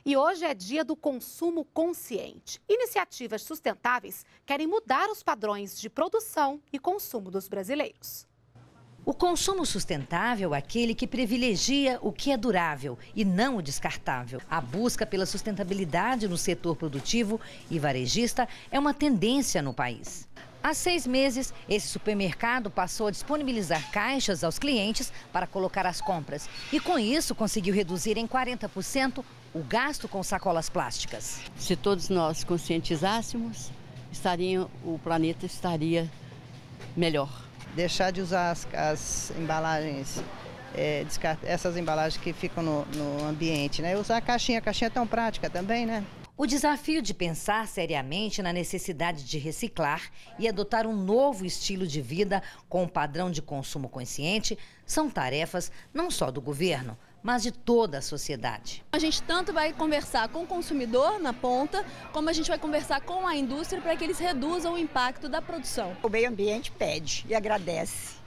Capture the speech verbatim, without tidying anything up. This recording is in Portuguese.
E hoje é dia do consumo consciente. Iniciativas sustentáveis querem mudar os padrões de produção e consumo dos brasileiros. O consumo sustentável é aquele que privilegia o que é durável e não o descartável. A busca pela sustentabilidade no setor produtivo e varejista é uma tendência no país. Há seis meses, esse supermercado passou a disponibilizar caixas aos clientes para colocar as compras. E com isso conseguiu reduzir em quarenta por cento o gasto com sacolas plásticas. Se todos nós conscientizássemos, estaria, o planeta estaria melhor. Deixar de usar as, as embalagens, é, essas embalagens que ficam no, no ambiente, né? Usar a caixinha, a caixinha é tão prática também, né? O desafio de pensar seriamente na necessidade de reciclar e adotar um novo estilo de vida com um padrão de consumo consciente são tarefas não só do governo, mas de toda a sociedade. A gente tanto vai conversar com o consumidor na ponta, como a gente vai conversar com a indústria para que eles reduzam o impacto da produção. O meio ambiente pede e agradece.